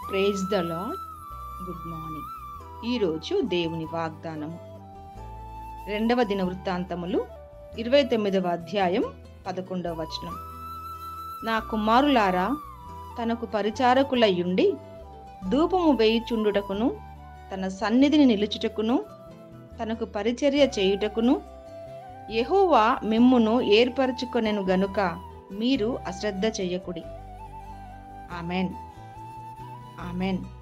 Praise the lord. Good morning. ఈరోజు దేవుని వాగ్దానము 2వ దినవృత్తాంతములు 29వ అధ్యాయం 11వ వచనం. నా కుమారులారా, తనకు పరిచారకులయ్యుండి ధూపము వేయుచుండుటకును, తన సన్నిధిని నిలుచుటకును, తనకు పరిచర్య చేయుటకును యెహోవా మిమ్మును ఏర్పరచుకొనెను గనుక మీరు అశ్రద్ధ చెయ్యకుడి. ఆమెన్. ఆమెన్.